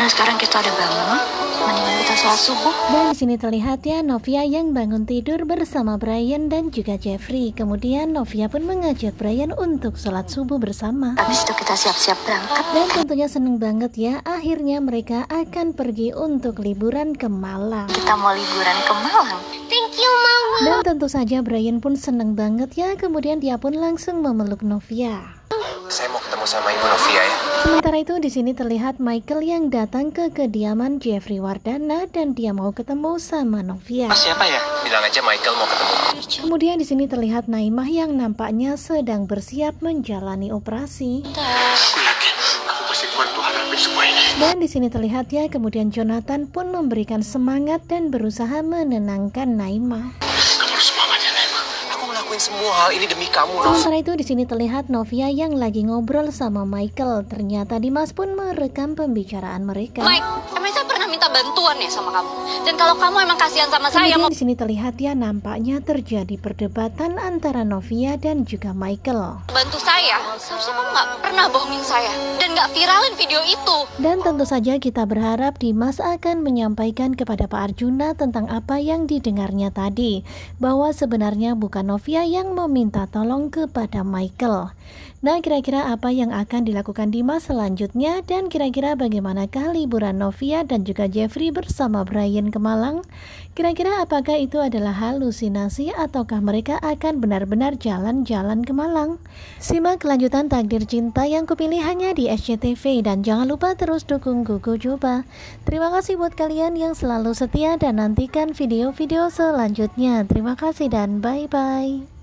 Nah sekarang kita udah bangun, mendingan kita sholat subuh. Dan di sini terlihat ya Novia yang bangun tidur bersama Brian dan juga Jeffrey. Kemudian Novia pun mengajak Brian untuk sholat subuh bersama. Habis itu kita siap-siap berangkat. Dan tentunya seneng banget ya, akhirnya mereka akan pergi untuk liburan ke Malang. Kita mau liburan ke Malang. Thank you Mama. Dan tentu saja Brian pun seneng banget ya, kemudian dia pun langsung memeluk Novia. Saya mau ketemu sama Ibu Novia ya. Sementara itu di sini terlihat Michael yang datang ke kediaman Jeffrey Wardana dan dia mau ketemu sama Novia. Mas siapa ya? Bilang aja Michael mau ketemu. Kemudian di sini terlihat Naimah yang nampaknya sedang bersiap menjalani operasi. Aku yakin kamu pasti kuat tuh hadapin semua ini. Dan di sini terlihat ya, kemudian Jonathan pun memberikan semangat dan berusaha menenangkan Naimah. Kamu harus semangat ya Naimah. Aku ngelakuin semua hal ini demi kamu. Sementara itu di sini terlihat Novia yang lagi ngobrol sama Michael. Ternyata Dimas pun merekam pembicaraan mereka. Mike, emang saya pernah minta bantuan ya sama kamu. Dan kalau kamu emang kasihan sama saya, Kemudian di sini terlihat ya nampaknya terjadi perdebatan antara Novia dan juga Michael. bantu saya, seharusnya kamu nggak pernah bohongin saya dan nggak viralin video itu. Dan tentu saja kita berharap Dimas akan menyampaikan kepada Pak Arjuna tentang apa yang didengarnya tadi, bahwa sebenarnya bukan Novia yang meminta tolong kepada Michael. Nah, kira-kira apa yang akan dilakukan Dimas selanjutnya, dan kira-kira bagaimanakah liburan Novia dan juga Jeffrey bersama Brian ke Malang? Kira-kira apakah itu adalah halusinasi ataukah mereka akan benar-benar jalan-jalan ke Malang? Simak kelanjutan Takdir Cinta yang kupilih hanya di SCTV, dan jangan lupa terus dukung Gugu Coba. Terima kasih buat kalian yang selalu setia dan nantikan video-video selanjutnya. Terima kasih dan bye-bye.